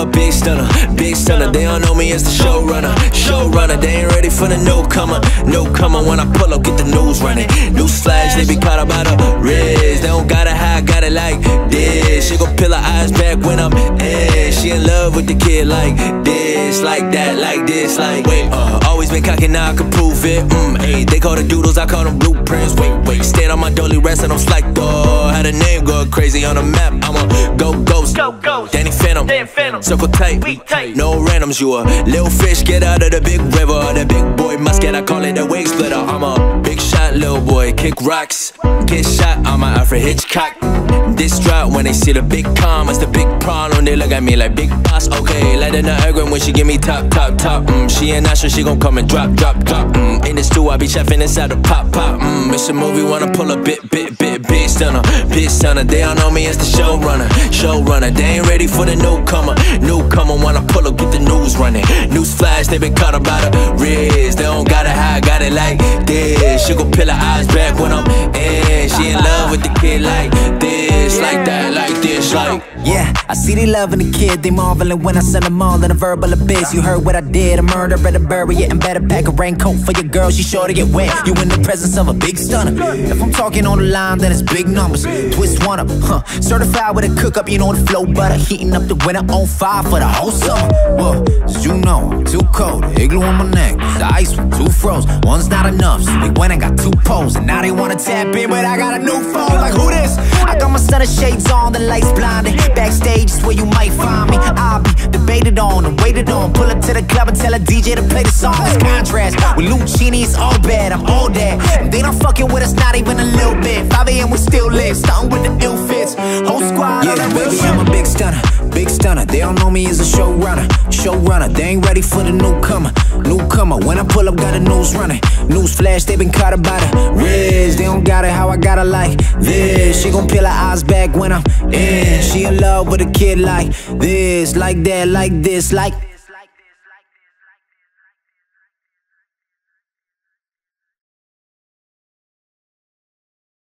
a big stunner, big stunner. They don't know me as the showrunner, showrunner. They ain't ready for the newcomer, newcomer. When I pull up, get the news running. News flash, they be caught up by the wrist. They don't got it how I got it like this. She gon' peel her eyes back when I'm in. She in love with the kid like this, like that, like this, like wait. Always been cocky, now I can prove it. Ayy, they call the doodles, I call them blueprints. Wait, stand on my dolly rest and I'm like, oh, had a name go crazy on the map. I'm a go ghost, Danny Phantom, circle tight, no randoms. You a little fish, get out of the big river. The big boy musket, I call it a wig splitter. I'm a big shot, little boy, kick rocks, get shot. I'm a Alfred Hitchcock. This drop when they see the big commas, the big problem. They look at me like big boss. Okay, like the Niagara when she give me top. She ain't not sure she gon' come and drop. In the stew, I be chefing inside the pop. It's a movie, wanna pull a big stunner, big stunner. They don't know me as the showrunner. They ain't ready for the newcomer. When I pull up, get the news running. News flash, they been caught up by the wrist. They don't got it how I got it like this. She gon' peel her eyes back when I'm in. She in love with the kid like this, like that, like this, like. Yeah, I see they loving the kid, they marveling when I send them all in a verbal abyss. You heard what I did, a murder, better bury it, and better pack a raincoat for your girl, she sure to get wet. You in the presence of a big stunner. If I'm talking on the line, then it's big numbers. Twist one up, certified with a cook up, you know the flow butter. Heating up the winter on fire for the whole summer. Well, as you know, I'm too cold, igloo on my neck, the ice one, two froze. One's not enough, so they went and got two poles. And now they wanna tap in, but I got a new phone. Like who this? I got my stunner shades on, the lights blinding. Backstage is where you might find me. I'll be debated on and waited on. Pull up to the club and tell a DJ to play the song. It's contrast. With Lucchini, it's all bad. I'm all that. And they not fucking with us, not even a little bit. 5 AM, we still live. Starting with the ill fits. Whole squad, yeah, baby, I'm a big stunner, big stunner. They don't know me as a showrunner. They ain't ready for the newcomer. When I pull up, got the news running. News flash, they been caught up by the wrist. They don't got it how I got it like this. She gon' peel her eyes back when I'm in. She in love with a kid like this, like that, like this, like.